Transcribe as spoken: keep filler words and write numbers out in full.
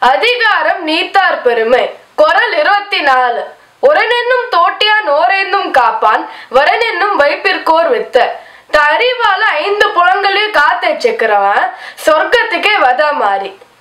அதிகாரம் நீத்தார் பெருமை. குறள் இருபத்தி நாலு. ஒரனென்னும் தோட்டியான் ஓரென்னும் காப்பான் வரனென்னும் வைப்பிற்கோர் வித்த. அறிவால ஐந்து புலங்களையும் காத்து வச்சுக்கிறவன் சொர்க்கத்துக்கே வத மாறி.